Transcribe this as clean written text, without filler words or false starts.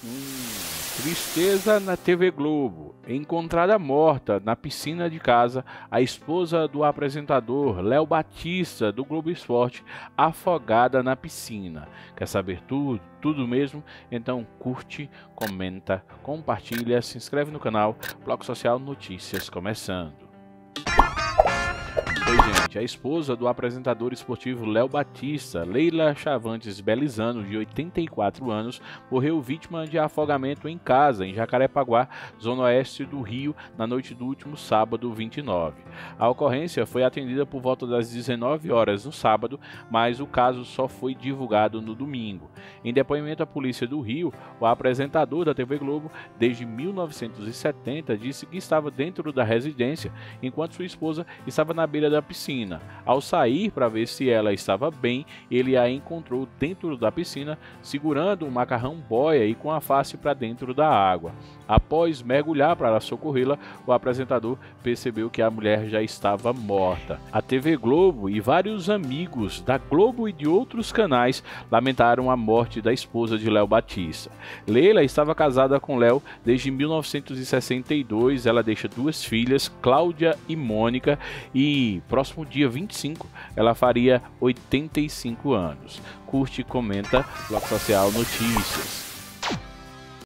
Tristeza na TV Globo. Encontrada morta na piscina de casa, a esposa do apresentador Léo Batista, do Globo Esporte, afogada na piscina. Quer saber tudo? Tudo mesmo? Então curte, comenta, compartilha, se inscreve no canal. Bloco Social Notícias começando. Oi, gente, a esposa do apresentador esportivo Léo Batista, Leila Chavantes Belizano, de 84 anos, morreu vítima de afogamento em casa, em Jacarepaguá, zona oeste do Rio, na noite do último sábado, 29. A ocorrência foi atendida por volta das 19 horas no sábado, mas o caso só foi divulgado no domingo. Em depoimento à Polícia do Rio, o apresentador da TV Globo, desde 1970, disse que estava dentro da residência, enquanto sua esposa estava na beira da piscina. Ao sair para ver se ela estava bem, ele a encontrou dentro da piscina, segurando um macarrão boia e com a face para dentro da água. Após mergulhar para socorrê-la, o apresentador percebeu que a mulher já estava morta. A TV Globo e vários amigos da Globo e de outros canais lamentaram a morte da esposa de Léo Batista. Leila estava casada com Léo desde 1962, ela deixa duas filhas, Cláudia e Mônica, e próximo dia 25 ela faria 85 anos. Curte, comenta, Bloco Social Notícias.